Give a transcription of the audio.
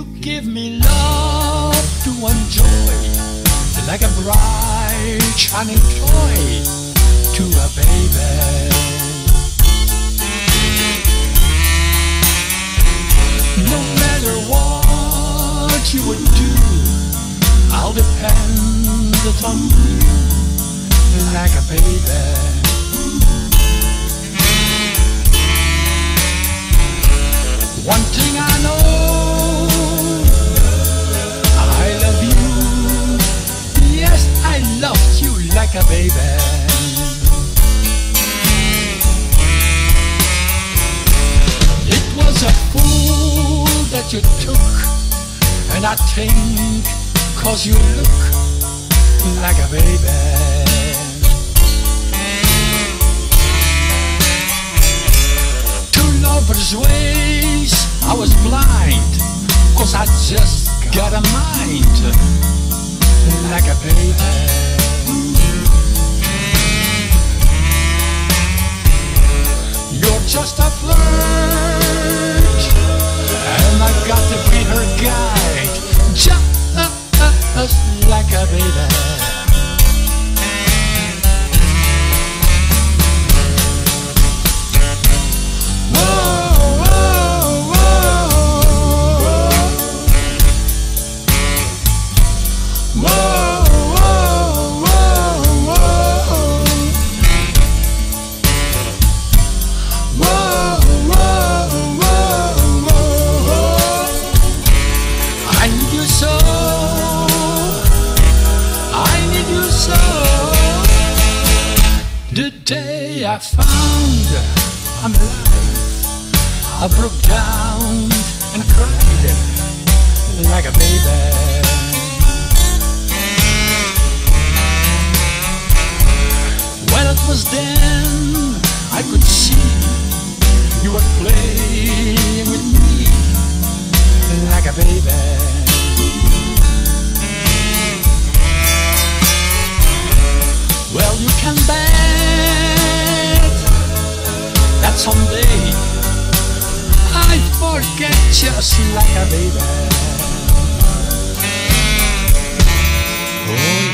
You give me love to enjoy, like a bright shining toy to a baby. No matter what you would do, I'll depend on you like a baby. One thing I know, I love you. Yes, I love you like a baby. It was a fool that you took, and I think 'cause you look like a baby. To lovers' ways I was blind, 'cause I just got a mind like a baby. You're just a flirt, and I got to be her guide, just like a baby. The day I found I'm alive, I broke down and cried like a baby. When it was then I could see you were playing with me like a baby. Well, you can bet that someday I forget just like a baby. Oh,